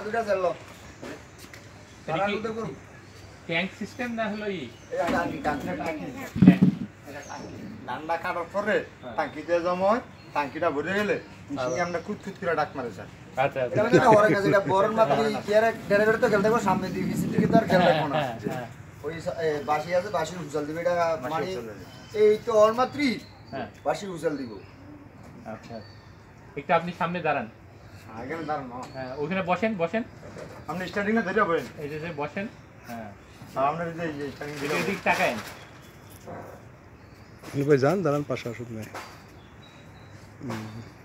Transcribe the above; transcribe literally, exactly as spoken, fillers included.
দুটা চললো tank system না হলো ই ঠান্ডা কাটার পরে টাঙ্কিতে জমা টাঙ্কিটা ভরে গেলে আমরা কুত কুত করে ডাক মারে স্যার। আচ্ছা এটা মানে ওরা কাছে এটা বরণ মাত্র কি আর ডেলিভারি তো গেল দেখো সামনে দিয়ে বিসি থেকে তো আর খেলা দেখো না ওই বাসি আছে বাসির হুজাল দিবে এটা মানে এই তো অল মাত্রই হ্যাঁ বাসির হুজাল দিব। আচ্ছা একটু আপনি সামনে দাঁড়ান আগে দাঁড়ান হ্যাঁ ওখানে বসেন বসেন আপনি স্টার্টিং এ ধরে বলেন এই যে বসেন হ্যাঁ আপনার যে স্টার্টিং দিকে এদিক তাকায়েন ভাই যান দাঁড়ান পাশে আসুন ভাই।